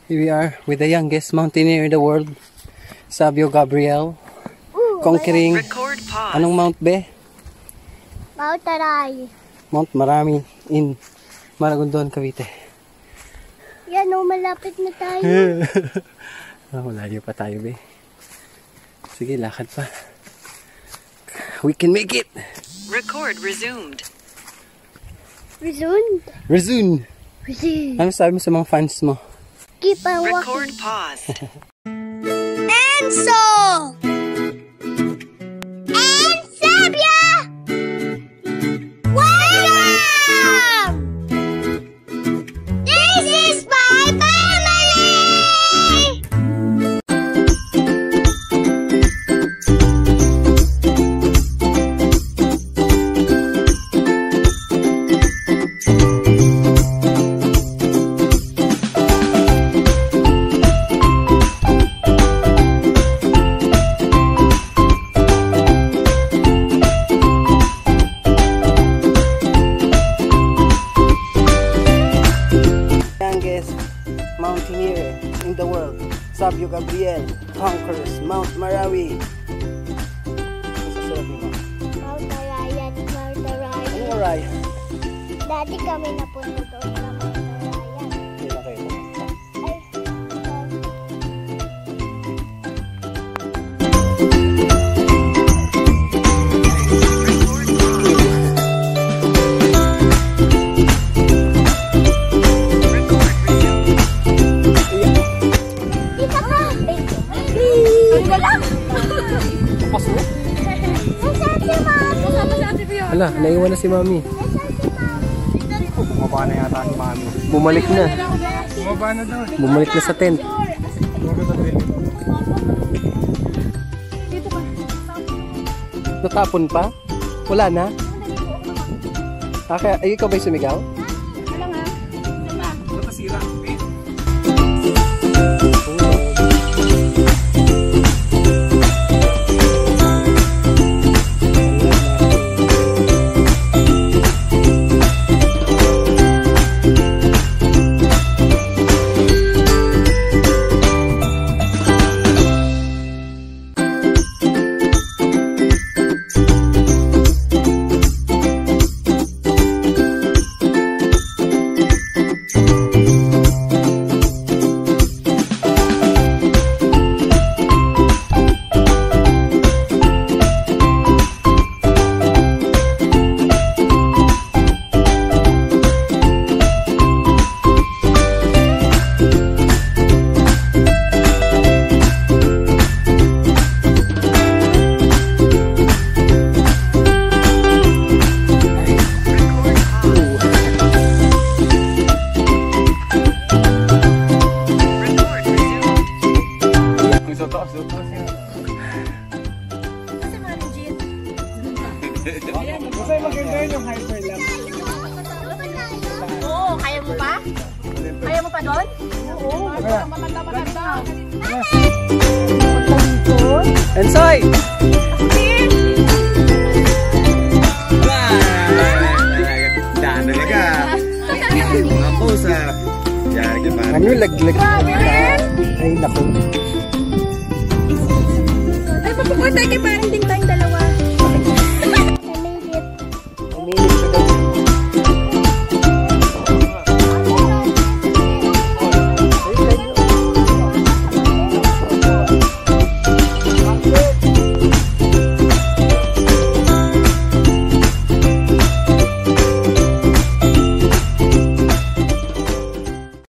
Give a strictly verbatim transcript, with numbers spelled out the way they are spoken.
Here we are with the youngest mountaineer in the world, Sabio Gabriel, Ooh, conquering, anong mount be? Mount Taray. Mount Marami in Maragondon, Cavite. Yan o, malapit na tayo. Oh, malayo pa tayo be. Sige, lakad pa. We can make it! Record resumed. Resumed? Resumed! Resumed. Ano sabi mo sa mga fans mo? Keep on walking. Record paused. And so! And Sabia! Welcome! This is my family! Mountaineer in the world, Sabio Gabriel conquers Mount Marami. Ano sasabi mo? Mount Arayan, Mount Arayan. Ano Arayan? Dati kami napunta doon sa Mount Arayan. Hindi na kayo pumunta. Ay, Hala, naiwan na si Mami. Bumaba na yata si Mami. Bumalik na. Bumaba na daw. Bumalik na sa tent. Natapon pa? Wala na? Ah, kaya, ay, ikaw ba'y sumigaw? Wala nga. Wala. Nasira. Kasi maganda yun yung hyperlapse. Oo, kaya mo pa? Kaya mo pa doon? Oo, matanda-matanda. Ensoy! Daan talaga. Mga posa. Ano laglag? Ay, naku. Ay, mapupunta kay parang din tayong dalawa.